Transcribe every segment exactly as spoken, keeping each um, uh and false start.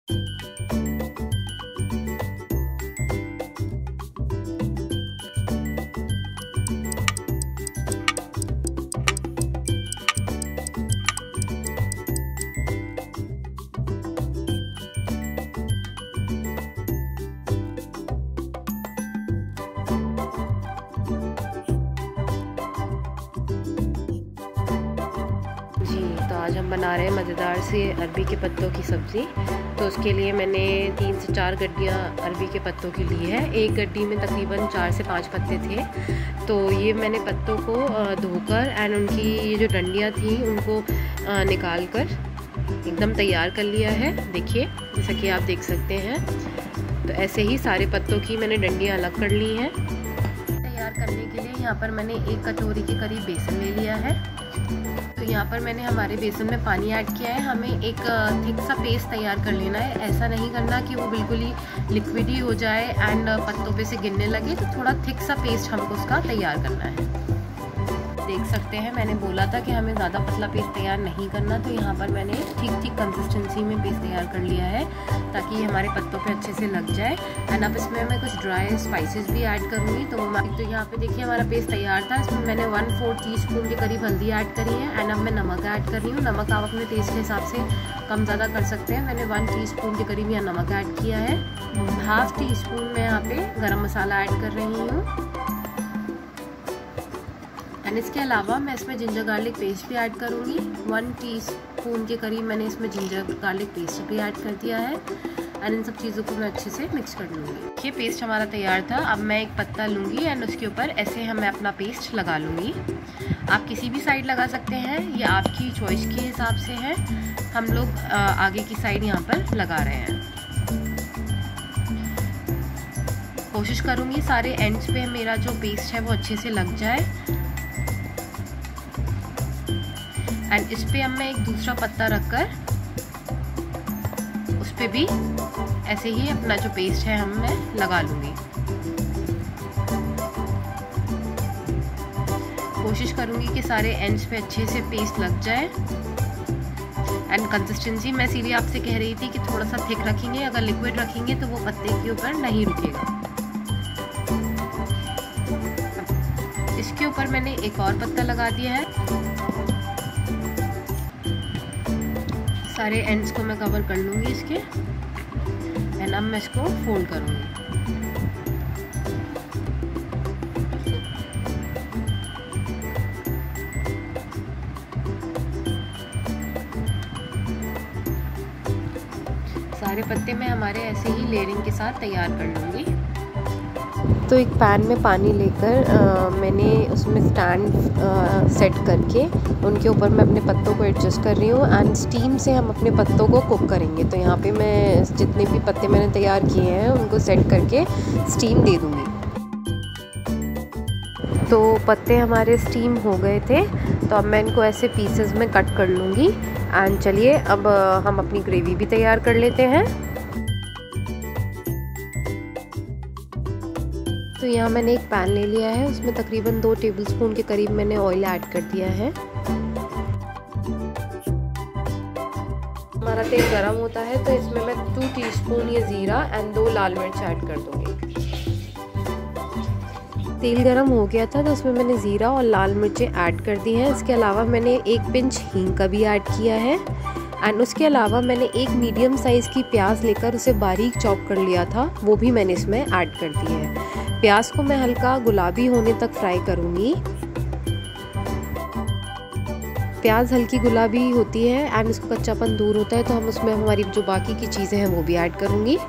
आज हम बना रहे हैं मज़ेदार से अरबी के पत्तों की सब्ज़ी। तो उसके लिए मैंने तीन से चार गड्डियाँ अरबी के पत्तों की ली है। एक गड्डी में तकरीबन चार से पाँच पत्ते थे। तो ये मैंने पत्तों को धोकर एंड उनकी ये जो डंडियाँ थी उनको निकाल कर एकदम तैयार कर लिया है। देखिए जैसा कि आप देख सकते हैं। तो ऐसे ही सारे पत्तों की मैंने डंडियाँ अलग कर ली हैं। तैयार करने के लिए यहाँ पर मैंने एक कटोरी के करीब बेसन ले लिया है। तो यहाँ पर मैंने हमारे बेसन में पानी ऐड किया है। हमें एक थिक सा पेस्ट तैयार कर लेना है। ऐसा नहीं करना कि वो बिल्कुल ही लिक्विड ही हो जाए एंड पत्तों पे से गिरने लगे। तो थोड़ा थिक सा पेस्ट हमको उसका तैयार करना है। देख सकते हैं मैंने बोला था कि हमें ज़्यादा पतला पेस्ट तैयार नहीं करना। तो यहाँ पर मैंने ठीक ठीक कंसिस्टेंसी में पेस्ट तैयार कर लिया है ताकि ये हमारे पत्तों पे अच्छे से लग जाए। एंड अब इसमें मैं कुछ ड्राई स्पाइसेस भी ऐड करूँगी। तो तो यहाँ पे देखिए हमारा पेस्ट तैयार था। इसमें मैंने वन फोर्थ टी स्पून के करीब हल्दी ऐड करी है। एंड अब मैं नमक ऐड कर रही हूँ। नमक आप अपने टेस्ट के हिसाब से कम ज़्यादा कर सकते हैं। मैंने वन टी स्पून के करीब यहाँ नमक ऐड किया है। हाफ टी स्पून में यहाँ पे गरम मसाला ऐड कर रही हूँ। एंड इसके अलावा मैं इसमें जिंजर गार्लिक पेस्ट भी ऐड करूँगी। वन टीस्पून के करीब मैंने इसमें जिंजर गार्लिक पेस्ट भी ऐड कर दिया है। एंड इन सब चीज़ों को मैं अच्छे से मिक्स कर लूँगी। ये पेस्ट हमारा तैयार था। अब मैं एक पत्ता लूँगी एंड उसके ऊपर ऐसे हम मैं अपना पेस्ट लगा लूँगी। आप किसी भी साइड लगा सकते हैं, ये आपकी चॉइस के हिसाब से है। हम लोग आगे की साइड यहाँ पर लगा रहे हैं। कोशिश करूँगी सारे एंड्स पे मेरा जो पेस्ट है वो अच्छे से लग जाए। एंड इस पे अब मैं एक दूसरा पत्ता रखकर उस पे भी ऐसे ही अपना जो पेस्ट है हम मैं लगा लूँगी। कोशिश करूँगी कि सारे एंड्स पे अच्छे से पेस्ट लग जाए। एंड कंसिस्टेंसी मैं इसीलिए आपसे कह रही थी कि थोड़ा सा थिक रखेंगे। अगर लिक्विड रखेंगे तो वो पत्ते के ऊपर नहीं रुकेगा। इसके ऊपर मैंने एक और पत्ता लगा दिया है। सारे एंड्स को मैं कवर कर लूँगी इसके। एंड अब मैं इसको फोल्ड करूँगी। सारे पत्ते मैं हमारे ऐसे ही लेयरिंग के साथ तैयार कर लूँगी। तो एक पैन में पानी लेकर मैंने उसमें स्टैंड सेट करके उनके ऊपर मैं अपने पत्तों को एडजस्ट कर रही हूँ। एंड स्टीम से हम अपने पत्तों को कुक करेंगे। तो यहाँ पे मैं जितने भी पत्ते मैंने तैयार किए हैं उनको सेट करके स्टीम दे दूँगी। तो पत्ते हमारे स्टीम हो गए थे। तो अब मैं इनको ऐसे पीसेस में कट कर लूँगी। एंड चलिए अब हम अपनी ग्रेवी भी तैयार कर लेते हैं। तो यहाँ मैंने एक पैन ले लिया है। उसमें तकरीबन दो टेबलस्पून के करीब मैंने ऑयल ऐड कर दिया है। हमारा तेल गरम होता है तो इसमें मैं टू टीस्पून ये ज़ीरा एंड दो लाल मिर्च ऐड कर दूँगी। तेल गरम हो गया था तो उसमें मैंने ज़ीरा और लाल मिर्चें ऐड कर दी हैं। इसके अलावा मैंने एक पिंच हींग का भी ऐड किया है। एंड उसके अलावा मैंने एक मीडियम साइज़ की प्याज लेकर उसे बारीक चॉप कर लिया था, वो भी मैंने इसमें ऐड कर दी है। प्याज को मैं हल्का गुलाबी होने तक फ्राई करूँगी। प्याज हल्की गुलाबी होती है एंड उसका कच्चापन दूर होता है तो हम उसमें हमारी जो बाकी की चीज़ें हैं वो भी ऐड करूँगी।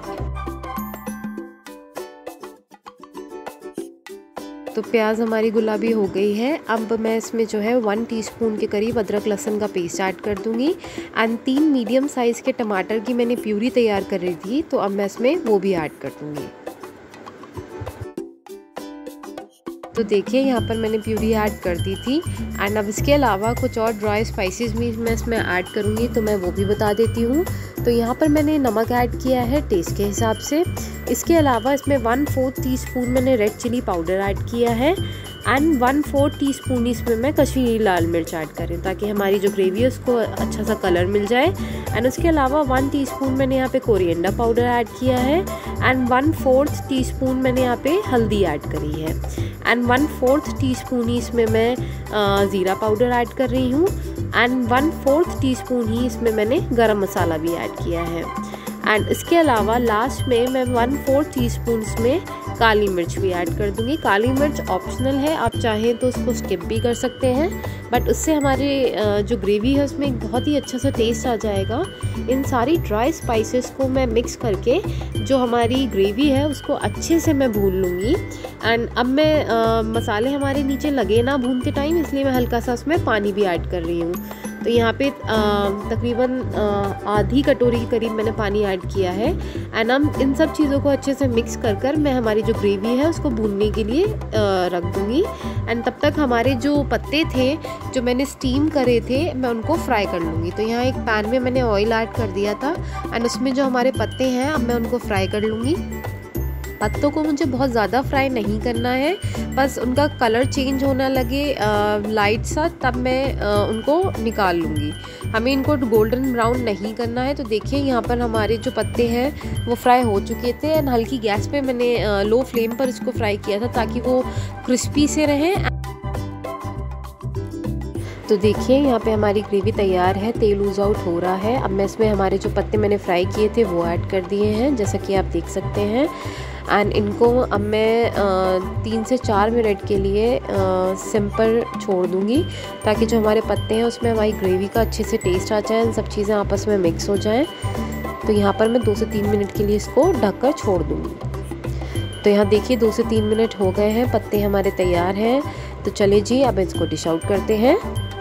तो प्याज हमारी गुलाबी हो गई है। अब मैं इसमें जो है वन टीस्पून के करीब अदरक लहसुन का पेस्ट ऐड कर दूंगी। एंड तीन मीडियम साइज़ के टमाटर की मैंने प्यूरी तैयार कर रही थी तो अब मैं इसमें वो भी ऐड कर दूंगी। तो देखिए यहाँ पर मैंने प्यूरी ऐड कर दी थी। एंड अब इसके अलावा कुछ और ड्राई स्पाइसेस भी मैं इसमें ऐड करूँगी तो मैं वो भी बता देती हूँ। तो यहाँ पर मैंने नमक ऐड किया है टेस्ट के हिसाब से। इसके अलावा इसमें वन फोर्थ टी स्पून मैंने रेड चिली पाउडर ऐड किया है। And one fourth teaspoon इसमें मैं कश्मीरी लाल मिर्च ऐड कर रही हूँ ताकि हमारी जो ग्रेवी है उसको अच्छा सा कलर मिल जाए। एंड उसके अलावा वन टीस्पून मैंने यहाँ पे कोरिएंडर पाउडर ऐड किया है and one fourth teaspoon मैंने यहाँ पे हल्दी ऐड करी है and one fourth teaspoon ही इसमें मैं ज़ीरा पाउडर ऐड कर रही हूँ and one fourth teaspoon ही इसमें मैंने गरम मसाला भी ऐड किया है। एंड इसके अलावा लास्ट में मैं वन फोर्थ टी स्पून इसमें काली मिर्च भी ऐड कर दूंगी। काली मिर्च ऑप्शनल है, आप चाहें तो उसको स्किप भी कर सकते हैं, बट उससे हमारे जो ग्रेवी है उसमें एक बहुत ही अच्छा सा टेस्ट आ जाएगा। इन सारी ड्राई स्पाइसेस को मैं मिक्स करके जो हमारी ग्रेवी है उसको अच्छे से मैं भून लूँगी। एंड अब मैं आ, मसाले हमारे नीचे लगे ना भूनते टाइम, इसलिए मैं हल्का सा उसमें पानी भी ऐड कर रही हूँ। तो यहाँ पे तकरीबन आधी कटोरी के करीब मैंने पानी ऐड किया है। एंड हम इन सब चीज़ों को अच्छे से मिक्स कर कर मैं हमारी जो ग्रेवी है उसको भूनने के लिए रख दूँगी। एंड तब तक हमारे जो पत्ते थे जो मैंने स्टीम करे थे मैं उनको फ्राई कर लूँगी। तो यहाँ एक पैन में मैंने ऑयल ऐड कर दिया था एंड उसमें जो हमारे पत्ते हैं अब मैं उनको फ्राई कर लूँगी। पत्तों को मुझे बहुत ज़्यादा फ्राई नहीं करना है, बस उनका कलर चेंज होना लगे लाइट सा, तब मैं आ, उनको निकाल लूँगी। हमें इनको गोल्डन ब्राउन नहीं करना है। तो देखिए यहाँ पर हमारे जो पत्ते हैं वो फ्राई हो चुके थे एंड हल्की गैस पे मैंने आ, लो फ्लेम पर इसको फ्राई किया था ताकि वो क्रिस्पी से रहें। तो देखिए यहाँ पे हमारी ग्रेवी तैयार है, तेल लूज आउट हो रहा है। अब मैं इसमें हमारे जो पत्ते मैंने फ्राई किए थे वो ऐड कर दिए हैं, जैसा कि आप देख सकते हैं। एंड इनको अब मैं आ, तीन से चार मिनट के लिए सिंपल छोड़ दूँगी ताकि जो हमारे पत्ते हैं उसमें हमारी ग्रेवी का अच्छे से टेस्ट आ जाए, सब चीज़ें आपस में मिक्स हो जाएं। तो यहाँ पर मैं दो से तीन मिनट के लिए इसको ढककर छोड़ दूँगी। तो यहाँ देखिए दो से तीन मिनट हो गए हैं, पत्ते हमारे तैयार हैं। तो चलिए जी अब इसको डिश आउट करते हैं।